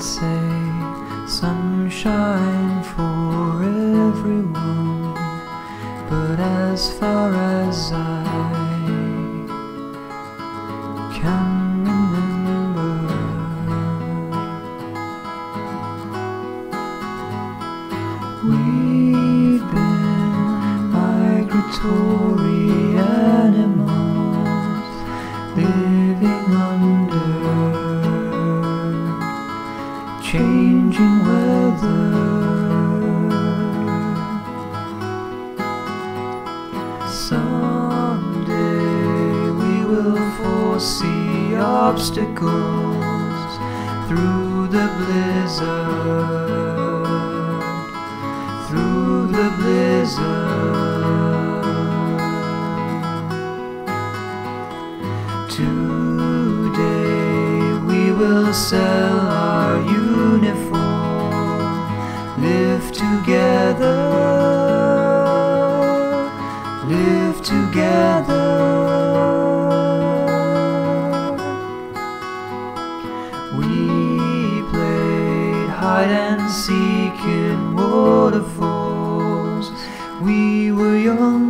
say sunshine for everyone, but as far as I can remember, we've been migratory animals living under changing weather. Someday we will foresee obstacles through the blizzard, through the blizzard. Today we will sell our uniform, live together, live together. We played hide and seek in waterfalls. We were young